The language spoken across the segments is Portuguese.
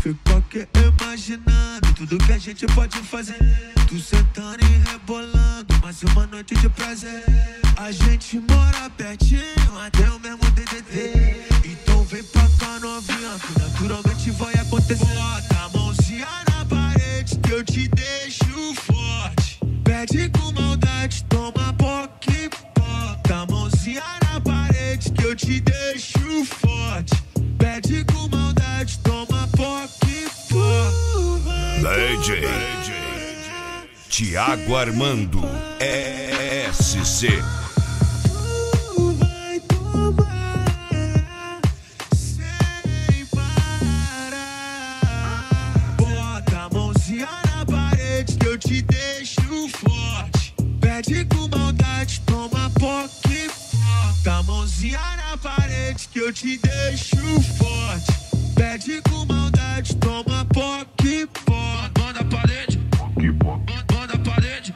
Ficou aqui imaginando tudo que a gente pode fazer. Tu sentando e rebolando, mais uma noite de prazer. A gente mora pertinho, até o mesmo DDD. Então vem pra cá novinha, que naturalmente vai acontecer. Bota a mãozinha na parede que eu te deixo forte. Pede com maldade, toma pouco e bota a mãozinha na parede que eu te deixo forte. Pede com maldade, toma pouco e bota. DJ Thiago Armando SC. Vai tomar sem parar. Bota a mãozinha na parede que eu te deixo forte. Pede com maldade, toma pouco e bota a mãozinha na parede que eu te deixo forte. Pede com maldade, toma pouco e bota. Manda a parede, manda a parede.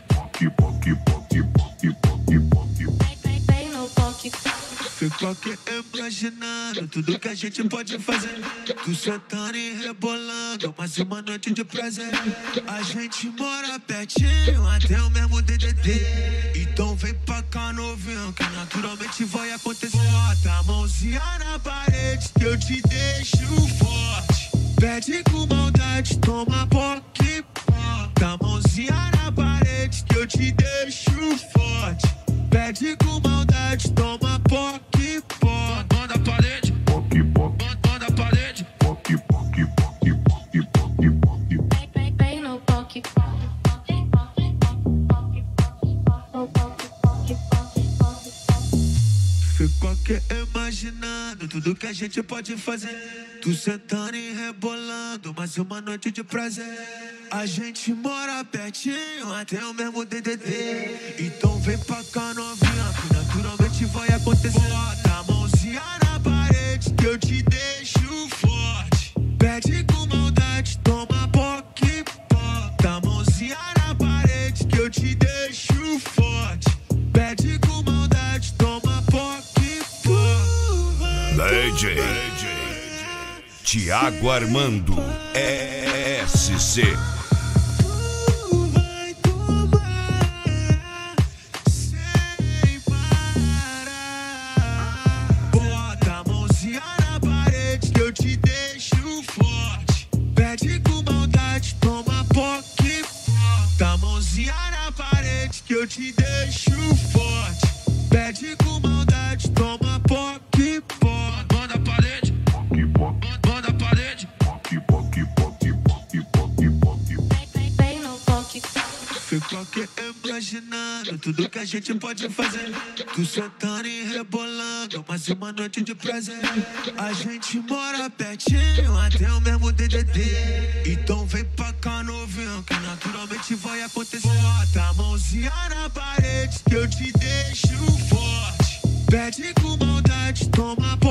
Fico aqui imaginando tudo que a gente pode fazer. Tu sentando e rebolando, mais uma noite de prazer. A gente mora pertinho, até o mesmo DDD. Então vem pra cá novinho, que naturalmente vai acontecer. Bota a mãozinha na parede que eu te deixo forte. Pede com maldade, toma pouco e bota a mãozinha na parede que eu te deixo forte. Pede com maldade, toma pouco e bota. Manda a parede, manda a parede. Bem no poque. Fico aqui imaginando tudo que a gente pode fazer. Tu sentando e rebolando, mais uma noite de prazer. A gente mora pertinho, até o mesmo DDD. Então vem pra cá novinha, que naturalmente vai acontecer. Bota a mãozinha na parede que eu te deixo forte. Pede com maldade, toma pouco e bota a mãozinha na parede que eu te deixo forte. Pede com maldade, toma pouco e bota. DJ Thiago Armando SC. Vai tomar sem parar. Bota a mãozinha na parede que eu te deixo forte. Pede com maldade, toma pouco e bota a mãozinha na parede que eu te deixo forte. Pede com maldade, toma pouco e bota. Manda a parede, manda a parede. Bem no poque. Fico aqui imaginando tudo que a gente pode fazer. Tu sentando e rebolando, mais uma noite de prazer. A gente mora pertinho, até o mesmo DDD. Então vem pra cá novinho, que naturalmente vai acontecer. Bota a mãozinha na parede que eu te deixo forte. Pede com maldade, toma